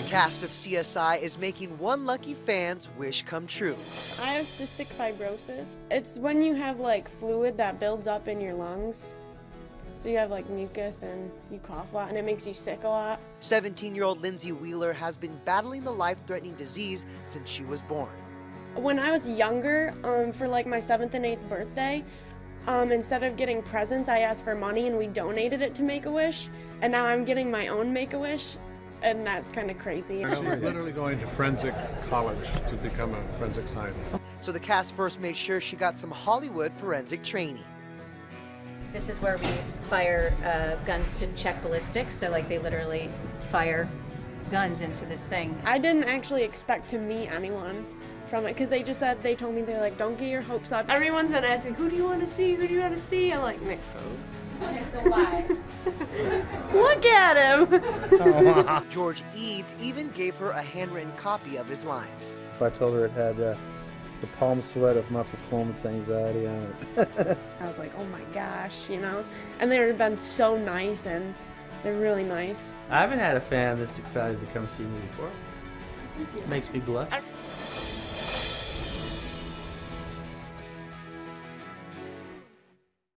cast of CSI is making one lucky fan's wish come true. I have cystic fibrosis. It's when you have like fluid that builds up in your lungs. So you have like mucus and you cough a lot and it makes you sick a lot. 17-year-old Lindsay Wheeler has been battling the life-threatening disease since she was born. When I was younger, for like my 7th and 8th birthday, instead of getting presents, I asked for money and we donated it to Make-A-Wish. And now I'm getting my own Make-A-Wish, and that's kind of crazy. She's literally going to forensic college to become a forensic scientist. So the cast first made sure she got some Hollywood forensic training. This is where we fire guns to check ballistics, so like they literally fire guns into this thing. I didn't actually expect to meet anyone from it, because they told me, they're like, don't get your hopes up. Everyone's gonna ask me, who do you want to see, who do you want to see? I'm like, Nick Stokes. Okay, so why? Look at him! George Eads even gave her a handwritten copy of his lines. I told her it had the palm sweat of my performance anxiety on it. I was like, oh my gosh, you know? And they've been so nice, and they're really nice. I haven't had a fan that's excited to come see me before. It makes me blush.